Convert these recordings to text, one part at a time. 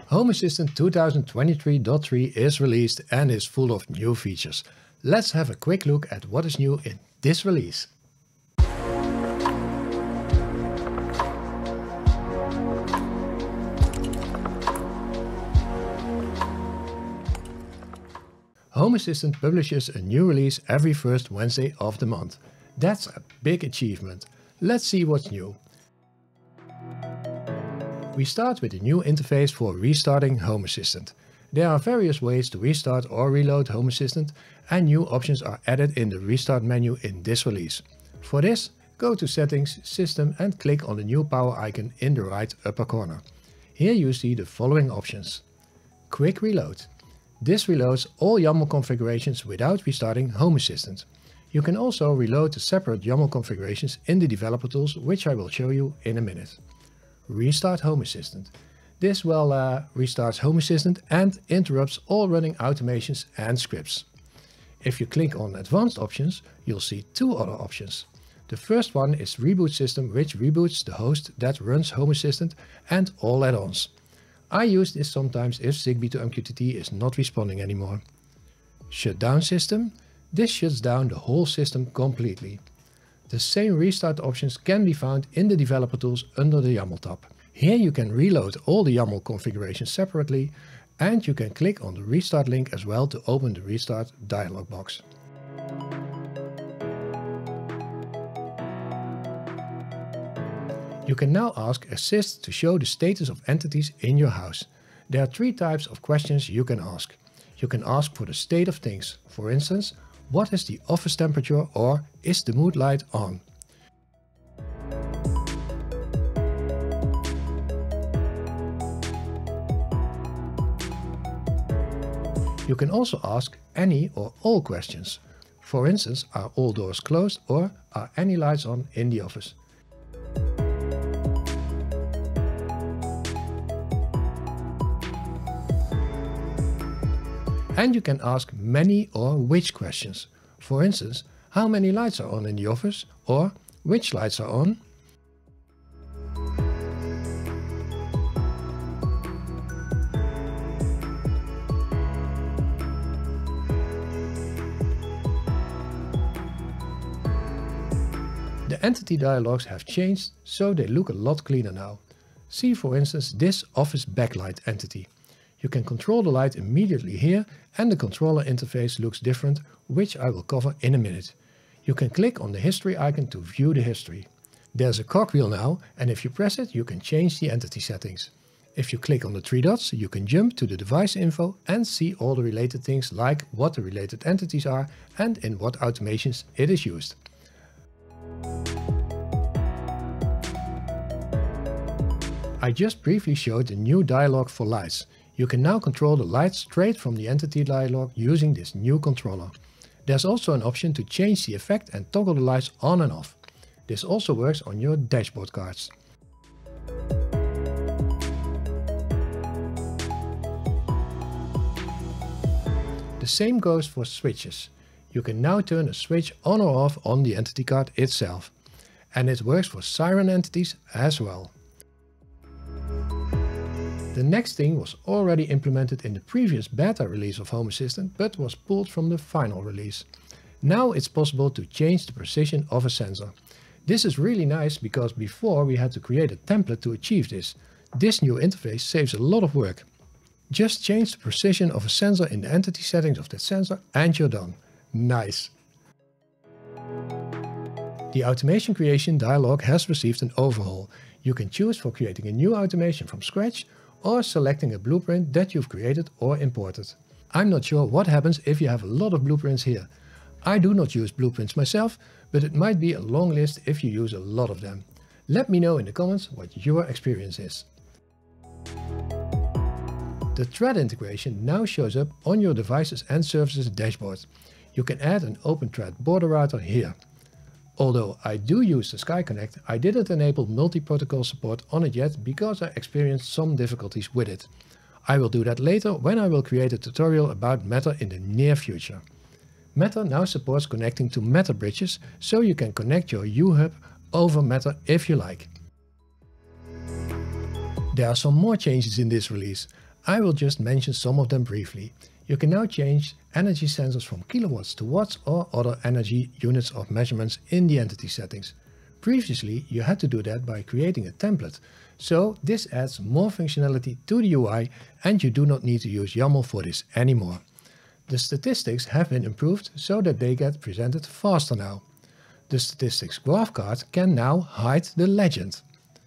Home Assistant 2023.3 is released and is full of new features. Let's have a quick look at what is new in this release. Home Assistant publishes a new release every first Wednesday of the month. That's a big achievement. Let's see what's new. We start with a new interface for restarting Home Assistant. There are various ways to restart or reload Home Assistant, and new options are added in the Restart menu in this release. For this, go to Settings, System and click on the new power icon in the right upper corner. Here you see the following options. Quick Reload. This reloads all YAML configurations without restarting Home Assistant. You can also reload the separate YAML configurations in the developer tools, which I will show you in a minute. Restart Home Assistant. This will restarts Home Assistant and interrupts all running automations and scripts. If you click on Advanced Options, you'll see two other options. The first one is Reboot System, which reboots the host that runs Home Assistant and all add-ons. I use this sometimes if Zigbee to MQTT is not responding anymore. Shutdown System. This shuts down the whole system completely. The same restart options can be found in the developer tools under the YAML tab. Here you can reload all the YAML configurations separately, and you can click on the restart link as well to open the Restart Dialog box. You can now ask Assist to show the status of entities in your house. There are three types of questions you can ask. You can ask for the state of things. For instance, what is the office temperature, or is the mood light on? You can also ask any or all questions. For instance, are all doors closed or are any lights on in the office? And you can ask many or which questions. For instance, how many lights are on in the office, or which lights are on? The entity dialogs have changed, so they look a lot cleaner now. See for instance this office backlight entity. You can control the light immediately here, and the controller interface looks different, which I will cover in a minute. You can click on the history icon to view the history. There's a cogwheel now, and if you press it you can change the entity settings. If you click on the three dots you can jump to the device info and see all the related things, like what the related entities are and in what automations it is used. I just briefly showed the new dialog for lights. You can now control the lights straight from the Entity Dialog using this new controller. There's also an option to change the effect and toggle the lights on and off. This also works on your dashboard cards. The same goes for switches. You can now turn a switch on or off on the entity card itself. And it works for Siren entities as well. The next thing was already implemented in the previous beta release of Home Assistant, but was pulled from the final release. Now it's possible to change the precision of a sensor. This is really nice because before we had to create a template to achieve this. This new interface saves a lot of work. Just change the precision of a sensor in the entity settings of that sensor and you're done. Nice! The Automation Creation dialog has received an overhaul. You can choose for creating a new automation from scratch, or selecting a blueprint that you've created or imported. I'm not sure what happens if you have a lot of blueprints here. I do not use blueprints myself, but it might be a long list if you use a lot of them. Let me know in the comments what your experience is. The thread integration now shows up on your devices and services dashboard. You can add an open thread border router here. Although I do use the Sky Connect, I didn't enable multi-protocol support on it yet because I experienced some difficulties with it. I will do that later when I will create a tutorial about Matter in the near future. Matter now supports connecting to Matter bridges, so you can connect your UHub over Matter if you like. There are some more changes in this release. I will just mention some of them briefly. You can now change energy sensors from kilowatts to watts or other energy units of measurements in the entity settings. Previously, you had to do that by creating a template, so this adds more functionality to the UI and you do not need to use YAML for this anymore. The statistics have been improved so that they get presented faster now. The statistics graph card can now hide the legend.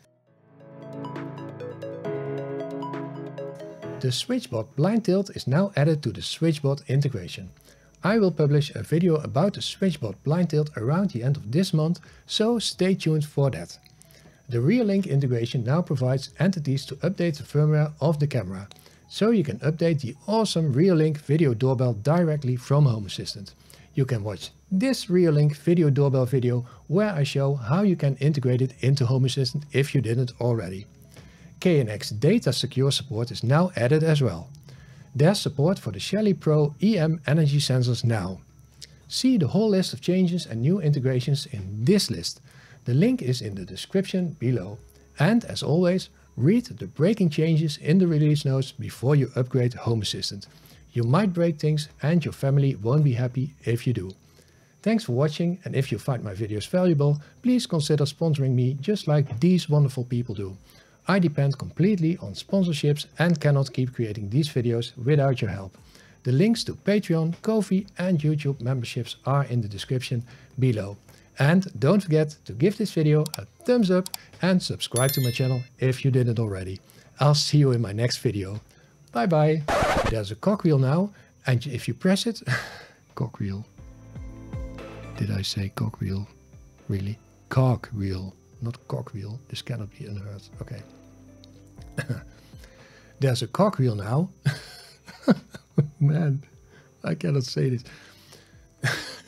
The switchboard blind tilt is now added to the switchboard integration. I will publish a video about the switchboard blind tilt around the end of this month, so stay tuned for that. The rear link integration now provides entities to update the firmware of the camera, so you can update the awesome rear link video doorbell directly from Home Assistant. You can watch this rear link video doorbell video where I show how you can integrate it into Home Assistant if you didn't already. KNX Data Secure support is now added as well. There's support for the Shelly Pro EM energy sensors now. See the whole list of changes and new integrations in this list. The link is in the description below. And as always, read the breaking changes in the release notes before you upgrade Home Assistant. You might break things and your family won't be happy if you do. Thanks for watching, and if you find my videos valuable, please consider sponsoring me just like these wonderful people do. I depend completely on sponsorships and cannot keep creating these videos without your help. The links to Patreon, Ko-fi and YouTube memberships are in the description below. And don't forget to give this video a thumbs up and subscribe to my channel if you didn't already. I'll see you in my next video. Bye bye. There's a cogwheel now, and if you press it... Cogwheel. Did I say cogwheel? Really? Cogwheel, not cogwheel. This cannot be unheard. Okay. There's a cogwheel now. Man, I cannot say this.